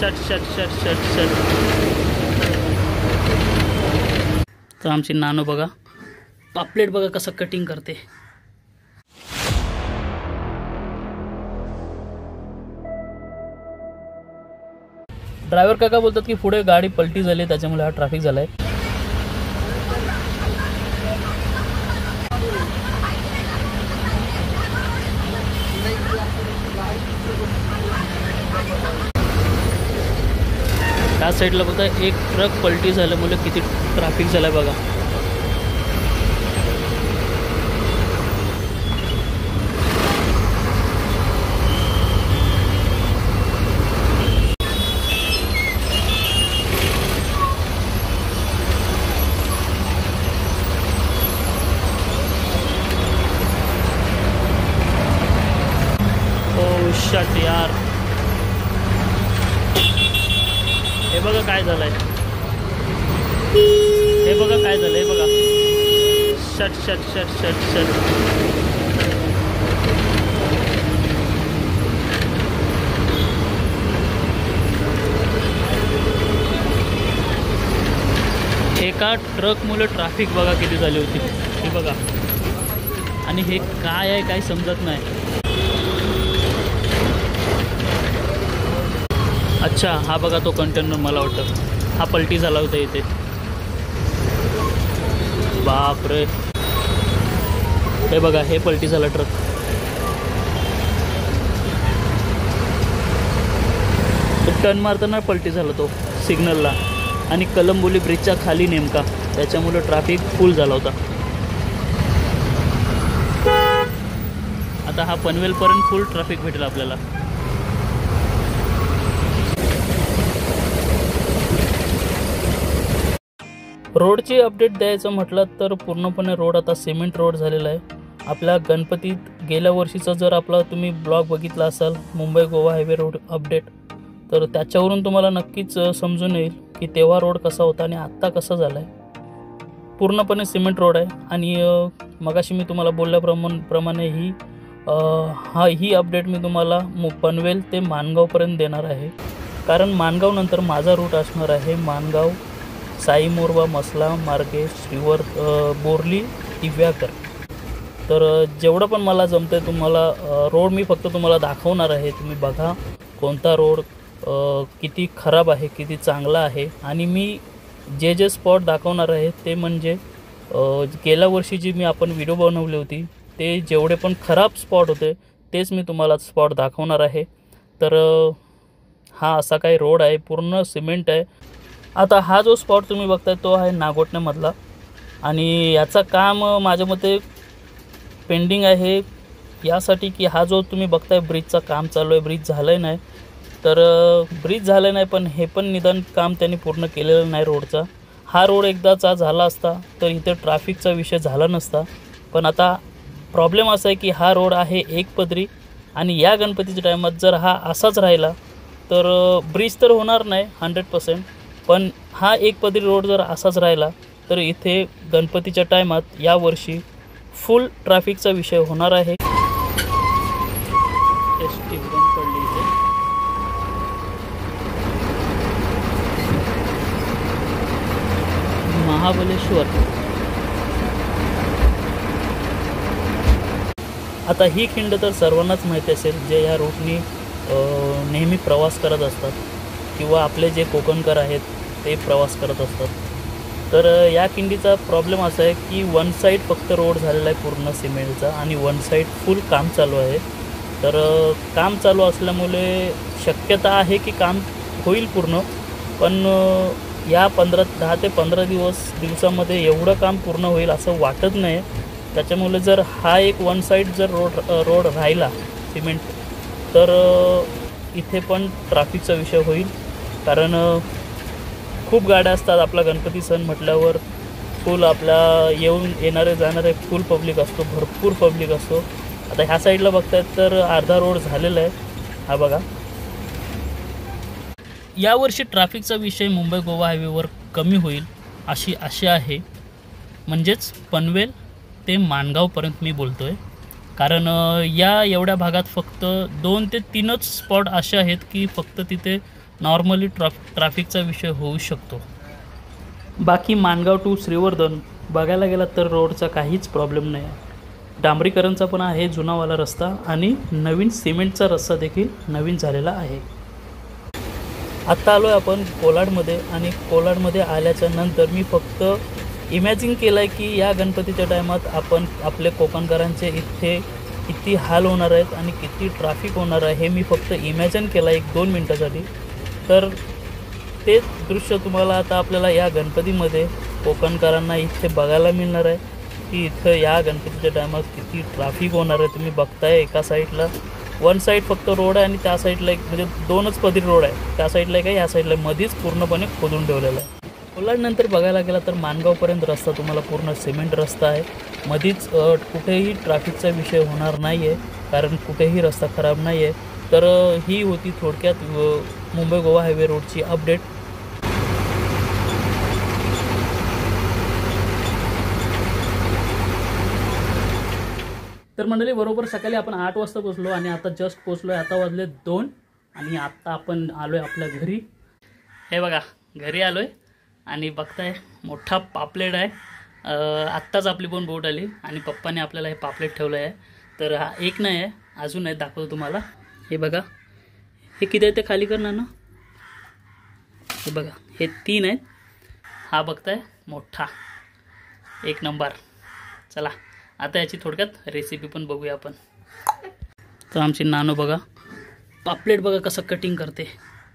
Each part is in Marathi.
Shut shut shut shut shut. तर आमची नानू बघा पापलेट बघा कसं कटिंग करते. ड्रायव्हर काका बोलतात की पुढे गाडी पलटी झाली त्याच्यामुळे हा ट्रॅफिक झालाय. त्या साईडला बघा एक ट्रक पलटी झाल्यामुळे किती ट्रॅफिक झालाय बघा. ओ शट यार, हे बघा काय झालंय, हे बघा काय झालंय, हे बघा. Shut shut shut shut shut. एका ट्रकमुळे ट्रॅफिक बघा किती झाली होती, हे बघा. आणि हे काय आहे काय समजत नाही. अच्छा हा बघा तो कंटेनर, मला वाटतं हा पलटी झाला होता इथे. बाप रे, हे बघा हे पलटी झाला ट्रक. तो टर्न मारताना पलटी झाला तो सिग्नलला आणि कलंबोली ब्रिजच्या खाली नेमका, त्याच्यामुळे ट्रॅफिक फुल झाला होता. आता हा पनवेलपर्यंत फुल ट्रॅफिक भेटेल आपल्याला. रोडची अपडेट द्यायचं म्हटलं तर पूर्णपणे रोड आता सिमेंट रोड झालेला आहे. आपल्या गणपतीत गेल्या वर्षीचा जर आपला तुम्ही ब्लॉग बघितला असाल Mumbai Goa highway road update, तर त्याच्यावरून तुम्हाला नक्कीच समजून येईल की तेव्हा रोड कसा होता आणि आत्ता कसा झाला आहे. पूर्णपणे सिमेंट रोड आहे. आणि मगाशी मी तुम्हाला बोलल्याप्रमाणे ही अपडेट मी तुम्हाला पनवेल ते माणगावपर्यंत देणार आहे. कारण माणगावनंतर माझा रूट असणार आहे माणगाव, साई मोरबा, मसला, मार्गे, श्रीवर्ध, बोरली, दिव्याकर. तर जेवढं पण मला जमतं आहे तुम्हाला रोड मी फक्त तुम्हाला दाखवणार आहे. तुम्ही बघा कोणता रोड किती खराब आहे, किती चांगला आहे. आणि मी जे स्पॉट दाखवणार आहे ते म्हणजे गेल्या वर्षी जी आपण व्हिडिओ बनवली होती ते जेवढे पण खराब स्पॉट होते तेच मी तुम्हाला स्पॉट दाखवणार आहे. तर हा असा काही रोड आहे, पूर्ण सिमेंट आहे. आता हा जो स्पॉट तुम्ही बघताय तो आहे नागोठण्यामधला आणि याचा काम माझ्या मते पेंडिंग आहे यासाठी की हा जो तुम्ही बघताय ब्रिजचा काम चालू आहे, ब्रिज झालं नाही. तर ब्रिज झालं नाही पण हे पण निदान काम त्यांनी पूर्ण केलेलं नाही रोडचा. हा रोड एकदाचा झाला असता तर इथे ट्रॅफिकचा विषय झाला नसता. पण आता प्रॉब्लेम असा आहे की हा रोड आहे एकपदरी आणि या गणपतीच्या टायमात जर हा असाच राहिला तर ब्रिज तर होणार नाही 100%, पण हा एकपदरी रोड जर असाच राहिला तर इथे गणपतीच्या टायमात यावर्षी फुल ट्रॅफिकचा विषय होणार आहे. एसटी बंद पडली इथे. महाबलेश्वर. आता ही खिंड तर सर्वांनाच माहिती असेल जे या रूटनी नेहमी प्रवास करत असतात किंवा आपले जे कोकणकर आहेत ते प्रवास करत असतात. तर या खिंडीचा प्रॉब्लेम असा आहे की वन साईड फक्त रोड झालेला आहे पूर्ण सिमेंटचा आणि वन साईड फुल काम चालू आहे. तर काम चालू असल्यामुळे शक्यता आहे की काम होईल पूर्ण, पण या 10 ते 15 दिवसामध्ये एवढं काम पूर्ण होईल असं वाटत नाही. त्याच्यामुळे जर हा एक वन साईड जर रोड राहिला सिमेंट तर इथे पण ट्रॅफिकचा विषय होईल. कारण खूप गाड्या असतात. आपला गणपती सण म्हटल्यावर फुल आपल्या येणारे जाणारे फुल पब्लिक असतो, भरपूर पब्लिक असतो. आता ह्या साईडला बघतायत तर अर्धा रोड झालेला आहे. हा बघा, यावर्षी ट्रॅफिकचा विषय मुंबई गोवा हायवेवर कमी होईल अशी आशा आहे. म्हणजेच पनवेल ते माणगावपर्यंत मी बोलतो आहे. कारण या एवढ्या भागात फक्त 2 ते 3च स्पॉट असे आहेत की फक्त तिथे नॉर्मली ट्रॅफिकचा विषय होऊ शकतो. बाकी माणगाव टू श्रीवर्धन बघायला गेला तर रोडचा काहीच प्रॉब्लेम नाही आहे. डांबरीकरणचा पण आहे जुनावाला रस्ता आणि नवीन सिमेंटचा रस्ता देखील नवीन झालेला आहे. आत्ता आलो आहे आपण कोलाडमध्ये आणि कोलाडमध्ये आल्याच्या नंतर मी फक्त इमॅजिन केलं आहे की या गणपतीच्या टायमात आपण आपले कोकणकरांचे इथे किती हाल होणार आहेत आणि किती ट्रॅफिक होणार आहे हे मी फक्त इमॅजिन केलं 1-2 मिनटासाठी. तर तेच दृश्य तुम्हाला आता आपल्याला या गणपतीमध्ये कोकणकरांना इथे बघायला मिळणार आहे की इथं या गणपतीच्या टायमात किती ट्रॅफिक होणार आहे. तुम्ही बघताय एका साईडला वन साईड फक्त रोड आहे आणि त्या साईडला एक म्हणजे 2च पदरी रोड आहे. त्या साईडला एक आहे, या साईडला मध्येच पूर्णपणे खोदून ठेवलेलं आहे. कोलाडनंतर बघायला गेला तर माणगावपर्यंत रस्ता तुम्हाला पूर्ण सिमेंट रस्ता आहे. मध्येच कुठेही ट्रॅफिकचा विषय होणार नाही आहे कारण कुठेही रस्ता खराब नाही आहे. तर ही होती थोडक्यात मुंबई गोवा हायवे रोडची अपडेट. तर मंडळी बरोबर सकाळी आपण 8 वाजता पोचलो आणि आता जस्ट पोचलो आहे. आता वाजले 2 आणि आत्ता आपण आलो आहे आपल्या घरी. हे बघा घरी आलो आहे आणि बघताय मोठा पापलेट आहे. आत्ताच आपली पण बोट आली आणि पप्पाने आपल्याला हे पापलेट ठेवलं आहे. तर हा एक नाही आहे, अजून आहे, दाखवतो तुम्हाला. हे बघा हे किती आहे ते खाली करणार ना. हे बघा हे 3 आहेत. हा बघताय मोठा 1 नंबर. चला आता याची थोडक्यात रेसिपी पण बघूया आपण. तर आमची नानू बघा पापलेट बघा कसं कटिंग करते.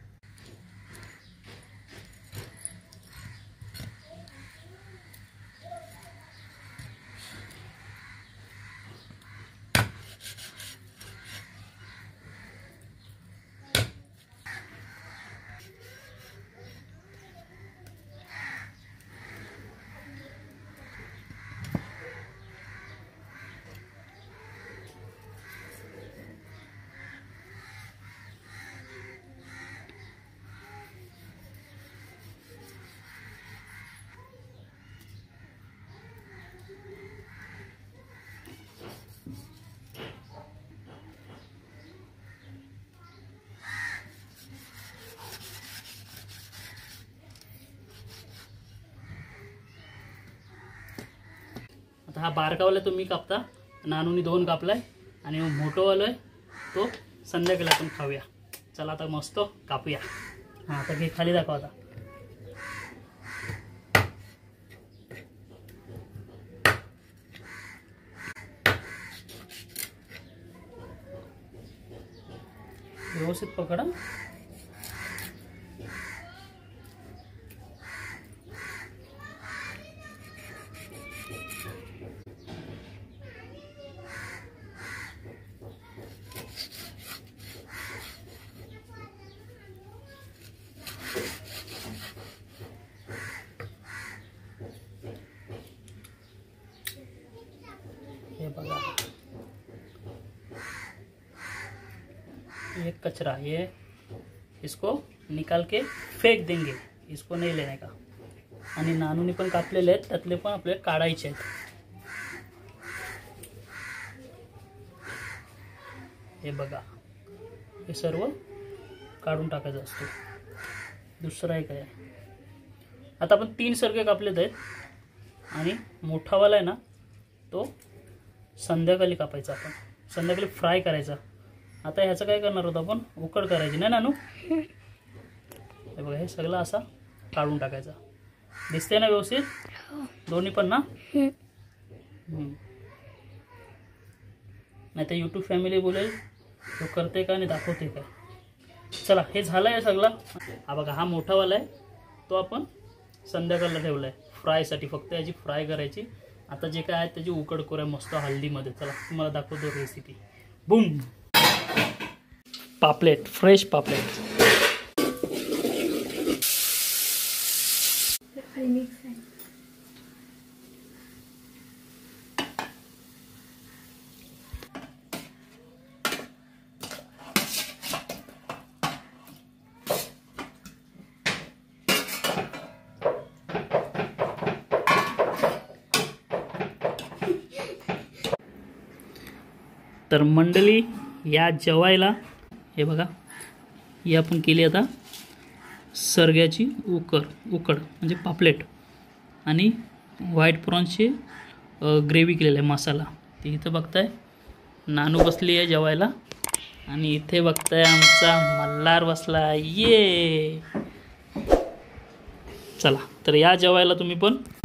आता हा बारकावाला तो मी कापता, नानूनी 2 कापलाय आणि मोठोवाला आहे तो संध्याकाळी आपण खाऊया. चला आता मस्त कापूया. हां आता हे खाली दाखवा. आता व्यवस्थित पकडा. ये बघा ये कचरा, ये इसको निकाल के फेक देंगे, इसको नहीं लेने का. आणि नानूनी पण कापलेले आहेत, त्यातले पण आपल्याला काढायचे आहेत. हे बघा हे सर्व काढून टाकायचं असतं. दुसरा एक आहे. आता आपण 3 सरके कापलेत आहेत आणि मोठावाला आहे ना तो संध्याकाळी कापायचा. आपण संध्याकाळी फ्राय करायचा. आता ह्याचं काय करणार होतं आपण, उकड करायची नाही नानू. हे बघा हे सगळं असा काढून टाकायचा. दिसते ना व्यवस्थित दोन्ही पण ना. नाही तर यूट्यूब फॅमिली बोलेल तो करते का आणि दाखवते काय. चला हे झालं आहे सगळं. हा बघा हा मोठावाला आहे तो आपण संध्याकाळला ठेवला आहे फ्रायसाठी. फक्त याची फ्राय करायची. आता जे काय आहे त्याची उकड करूया मस्त हळदीमध्ये. चला तुम्हाला दाखवतो रेसिपी. बूम पापलेट, फ्रेश पापलेट. तर मंडळी या जेवायला हे बघा ही आपण केली आता सरग्याची उकड म्हणजे पापलेट आणि व्हाईट प्रॉन्सचे ग्रेव्ही केलेला आहे मसाला. ते इथं बघताय नानू बसली आहे जेवायला आणि इथे बघताय आमचा मल्हार बसला. ये चला तर या जेवायला तुम्ही पण.